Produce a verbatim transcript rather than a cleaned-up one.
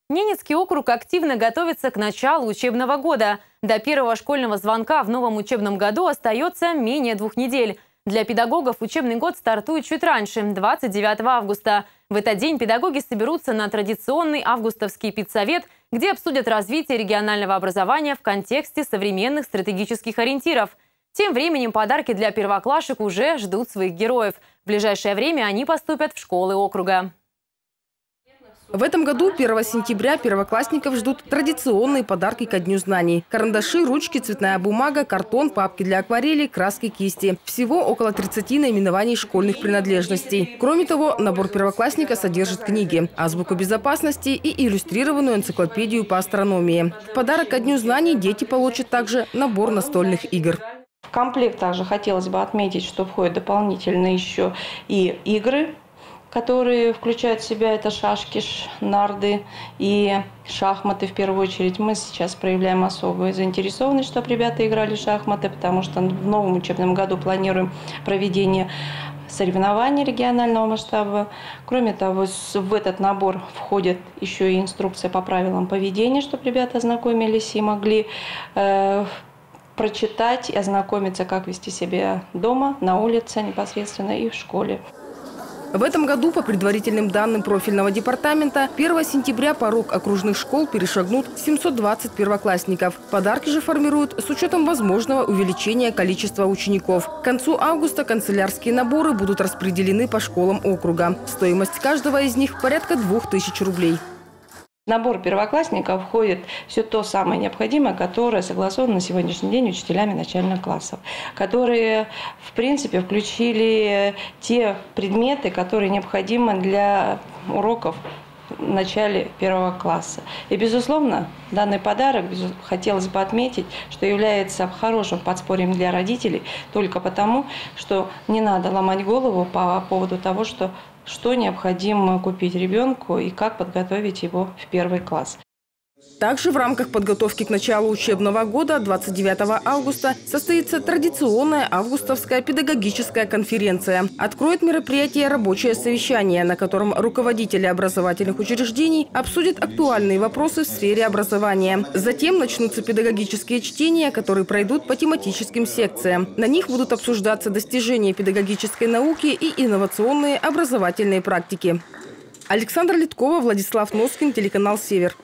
Ненецкий округ активно готовится к началу учебного года. До первого школьного звонка в новом учебном году остается менее двух недель. Для педагогов учебный год стартует чуть раньше – двадцать девятого августа. В этот день педагоги соберутся на традиционный августовский педсовет, где обсудят развитие регионального образования в контексте современных стратегических ориентиров. Тем временем подарки для первоклашек уже ждут своих героев. В ближайшее время они поступят в школы округа. В этом году первого сентября первоклассников ждут традиционные подарки ко Дню знаний. Карандаши, ручки, цветная бумага, картон, папки для акварели, краски, кисти. Всего около тридцати наименований школьных принадлежностей. Кроме того, набор первоклассника содержит книги, азбуку безопасности и иллюстрированную энциклопедию по астрономии. В подарок ко Дню знаний дети получат также набор настольных игр. В комплект также хотелось бы отметить, что входят дополнительно еще и игры, которые включают в себя это шашки, нарды и шахматы в первую очередь. Мы сейчас проявляем особую заинтересованность, чтобы ребята играли в шахматы, потому что в новом учебном году планируем проведение соревнований регионального масштаба. Кроме того, в этот набор входит еще и инструкция по правилам поведения, чтобы ребята ознакомились и могли э, прочитать и ознакомиться, как вести себя дома, на улице непосредственно и в школе. В этом году, по предварительным данным профильного департамента, первого сентября порог окружных школ перешагнут семьсот двадцать первоклассников. Подарки же формируют с учетом возможного увеличения количества учеников. К концу августа канцелярские наборы будут распределены по школам округа. Стоимость каждого из них порядка двух тысяч рублей. В набор первоклассников входит все то самое необходимое, которое согласовано на сегодняшний день учителями начальных классов, которые, в принципе, включили те предметы, которые необходимы для уроков в начале первого класса. И, безусловно, данный подарок, хотелось бы отметить, что является хорошим подспорьем для родителей только потому, что не надо ломать голову по поводу того, что что необходимо купить ребенку и как подготовить его в первый класс. Также в рамках подготовки к началу учебного года двадцать девятого августа состоится традиционная августовская педагогическая конференция. Откроет мероприятие рабочее совещание, на котором руководители образовательных учреждений обсудят актуальные вопросы в сфере образования. Затем начнутся педагогические чтения, которые пройдут по тематическим секциям. На них будут обсуждаться достижения педагогической науки и инновационные образовательные практики. Александра Литкова, Владислав Носкин, телеканал «Север».